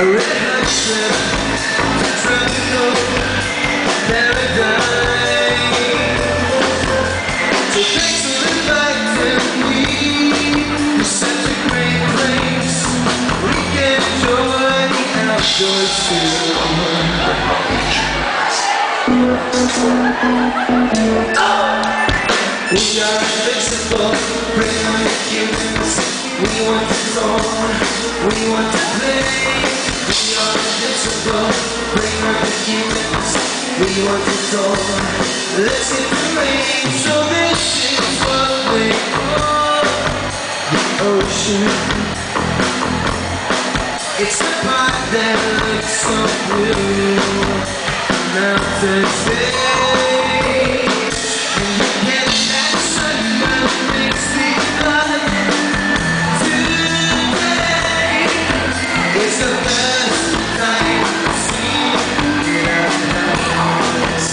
A red hot trip, tropical paradise. So thanks for inviting me. It's such a great place. We can enjoy the outdoors too. We are invincible, bring on the humans. We want to soar, we want to play. We are invincible, bring on the humans. We want to soar, let's hit the range. So this is what they call the ocean. It's the part that looks so blue. Mountains fade, and you get that sunburn makes me blood today. It's the best night I've seen without nights.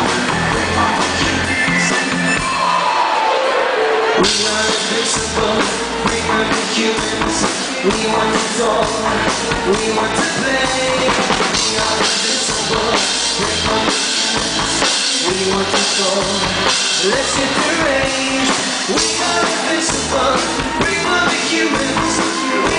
We are invincible, we are the humans. We want to talk, we want to play. We are invincible, we want to soar, let's hit the range. We are invincible, bring on the humans.